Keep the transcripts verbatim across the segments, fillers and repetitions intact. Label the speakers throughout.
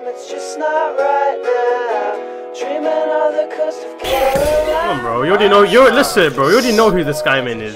Speaker 1: dream, it's just not right now. Dreaming of the coast of Carolina.
Speaker 2: Come on, bro. You already know. You listen, bro. You already know who the Skyman is.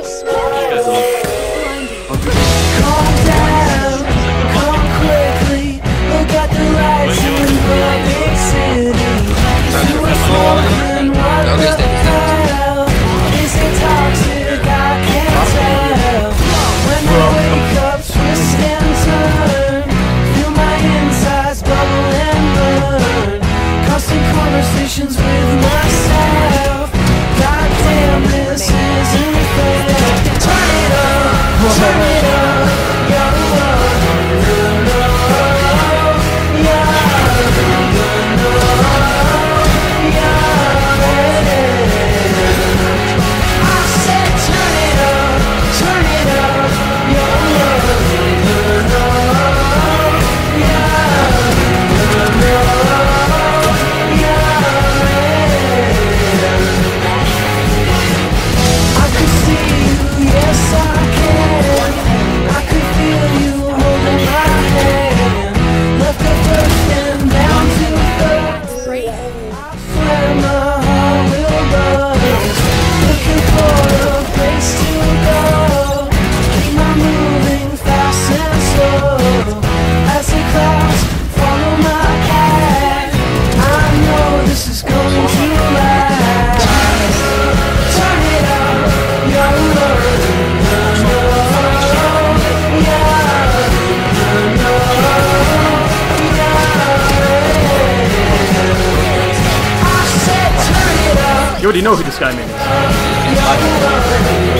Speaker 1: Calm down, come quickly. Look at the lights in the big city. You were falling, what the hell? Is it toxic? I can't tell. When I wake up, twist and turn. Feel my insides bubble and burn. Constant conversations with myself. God damn, this isn't fair. Turn it up, turn it up. Yo, no, no, yo, no, no, yo, I said turn it up, turn it up. Yo, no, no, yo, no, yo. I could see you, yes I can. I could feel you holding my hand. Left the first and down to third. I swear my heart will buzz. Looking for a place to go. Keep on moving fast and slow. As the clouds follow my path, I know this is going to last. Turn it up, yo, no, no, no, yeah, no, no, yeah. I said turn it up.
Speaker 2: You already know who the Skyman is.
Speaker 1: Yo, no,